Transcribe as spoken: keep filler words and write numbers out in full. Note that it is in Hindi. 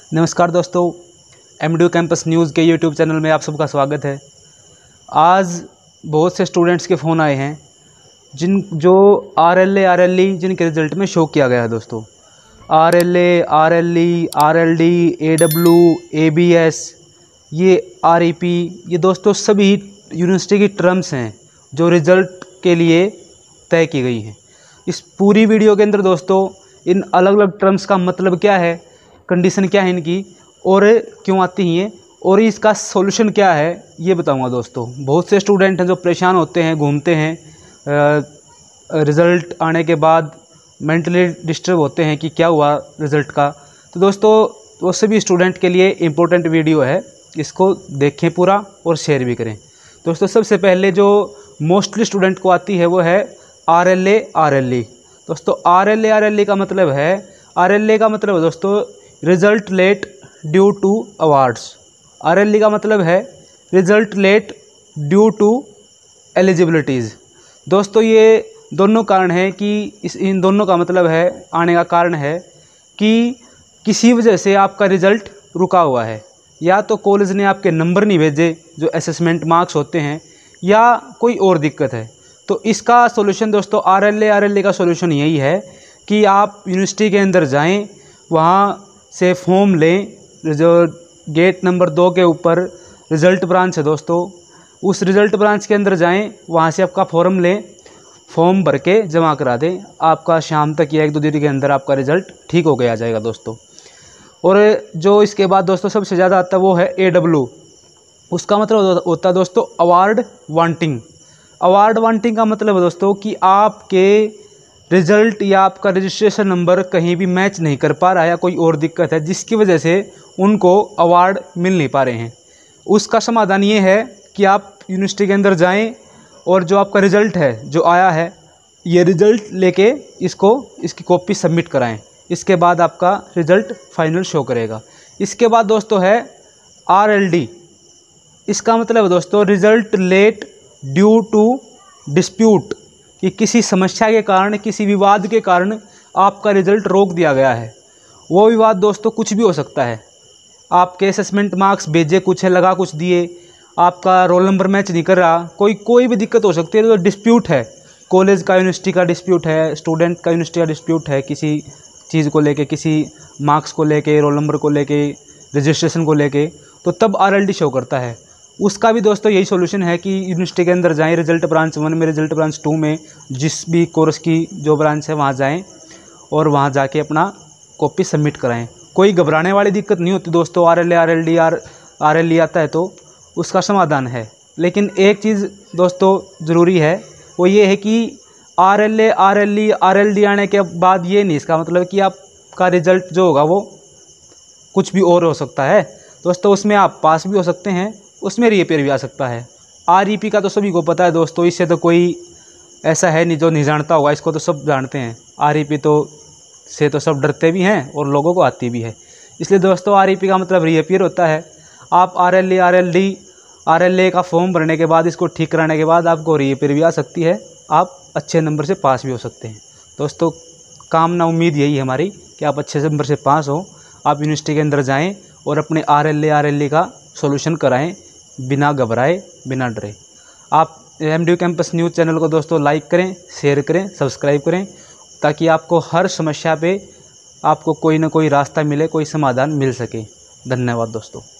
नमस्कार दोस्तों, एमडीयू कैंपस न्यूज़ के यूट्यूब चैनल में आप सबका स्वागत है। आज बहुत से स्टूडेंट्स के फ़ोन आए हैं जिन जो R L A R L E जिनके रिज़ल्ट में शो किया गया है। दोस्तों R L A R L E R L D A W A B S ये आर ई पी ये दोस्तों सभी यूनिवर्सिटी की टर्म्स हैं जो रिज़ल्ट के लिए तय की गई हैं। इस पूरी वीडियो के अंदर दोस्तों इन अलग अलग टर्म्स का मतलब क्या है, कंडीशन क्या है इनकी और क्यों आती हैं और इसका सॉल्यूशन क्या है ये बताऊंगा। दोस्तों बहुत से स्टूडेंट हैं जो परेशान होते हैं, घूमते हैं, रिज़ल्ट आने के बाद मेंटली डिस्टर्ब होते हैं कि क्या हुआ रिज़ल्ट का। तो दोस्तों वो सभी स्टूडेंट के लिए इम्पोर्टेंट वीडियो है, इसको देखें पूरा और शेयर भी करें। दोस्तों सबसे पहले जो मोस्टली स्टूडेंट को आती है वो है R L A R L E. दोस्तों R L A R L E का मतलब है आर एल ए का मतलब है दोस्तों result late due to awards. R L E का मतलब है result late due to eligibilities. दोस्तों ये दोनों कारण हैं कि इस इन दोनों का मतलब है आने का कारण है कि किसी वजह से आपका रिज़ल्ट रुका हुआ है, या तो कॉलेज ने आपके नंबर नहीं भेजे जो असेसमेंट मार्क्स होते हैं, या कोई और दिक्कत है। तो इसका सॉल्यूशन दोस्तों R L A R L E का सॉल्यूशन यही है कि आप यूनिवर्सिटी के अंदर जाएं, वहाँ से फॉर्म लें। जो गेट नंबर दो के ऊपर रिज़ल्ट ब्रांच है दोस्तों, उस रिज़ल्ट ब्रांच के अंदर जाएं, वहाँ से आपका फॉर्म लें, फॉर्म भर के जमा करा दें। आपका शाम तक या एक दो दिन के अंदर आपका रिज़ल्ट ठीक हो गया जाएगा दोस्तों। और जो इसके बाद दोस्तों सबसे ज़्यादा आता है वो है ए डब्ल्यू। उसका मतलब होता है दोस्तों अवार्ड वांटिंग। अवार्ड वांटिंग का मतलब है दोस्तों कि आपके रिज़ल्ट या आपका रजिस्ट्रेशन नंबर कहीं भी मैच नहीं कर पा रहा है या कोई और दिक्कत है जिसकी वजह से उनको अवार्ड मिल नहीं पा रहे हैं। उसका समाधान ये है कि आप यूनिवर्सिटी के अंदर जाएं और जो आपका रिज़ल्ट है जो आया है ये रिज़ल्ट लेके इसको इसकी कॉपी सबमिट कराएं। इसके बाद आपका रिज़ल्ट फाइनल शो करेगा। इसके बाद दोस्तों है आर एल डी। इसका मतलब है दोस्तों result late due to dispute, कि किसी समस्या के कारण, किसी विवाद के कारण आपका रिज़ल्ट रोक दिया गया है। वो विवाद दोस्तों कुछ भी हो सकता है। आपके असेसमेंट मार्क्स भेजे कुछ है, लगा कुछ दिए, आपका रोल नंबर मैच नहीं कर रहा, कोई कोई भी दिक्कत हो सकती है। तो डिस्प्यूट है, कॉलेज का यूनिवर्सिटी का डिस्प्यूट है, स्टूडेंट का यूनिवर्सिटी का डिस्प्यूट है, किसी चीज़ को लेके, किसी मार्क्स को लेके, रोल नंबर को लेके, रजिस्ट्रेशन को लेके, तो तब आर एल डी शो करता है। उसका भी दोस्तों यही सॉल्यूशन है कि यूनिवर्सिटी के अंदर जाएं, रिज़ल्ट ब्रांच वन में, रिज़ल्ट ब्रांच टू में, जिस भी कोर्स की जो ब्रांच है वहाँ जाएं और वहाँ जाके अपना कॉपी सबमिट कराएं। कोई घबराने वाली दिक्कत नहीं होती दोस्तों। R L A R L D R R L E आता है तो उसका समाधान है। लेकिन एक चीज़ दोस्तों ज़रूरी है, वो ये है कि R L A R L E R L D आने के बाद ये नहीं इसका मतलब कि आपका रिज़ल्ट जो होगा वो कुछ भी और हो सकता है दोस्तों। उसमें आप पास भी हो सकते हैं, उसमें रीअपीयर भी आ सकता है। आर ई पी का तो सभी को पता है दोस्तों, इससे तो कोई ऐसा है नहीं जो नहीं जानता होगा, इसको तो सब जानते हैं। आर ई पी तो से तो सब डरते भी हैं और लोगों को आती भी है। इसलिए दोस्तों आर ई पी का मतलब रीअपीयर होता है। आप R L A R L D R L A का फॉर्म भरने के बाद, इसको ठीक कराने के बाद आपको रीअपीयर भी आ सकती है, आप अच्छे नंबर से पास भी हो सकते हैं। दोस्तों कामना उम्मीद यही है हमारी कि आप अच्छे नंबर से पास हो, आप यूनिवर्सिटी के अंदर जाएँ और अपने R L A R L E का सॉल्यूशन कराएं बिना घबराए, बिना डरे। आप एमडीयू कैंपस न्यूज़ चैनल को दोस्तों लाइक करें, शेयर करें, सब्सक्राइब करें, ताकि आपको हर समस्या पे आपको कोई ना कोई रास्ता मिले, कोई समाधान मिल सके। धन्यवाद दोस्तों।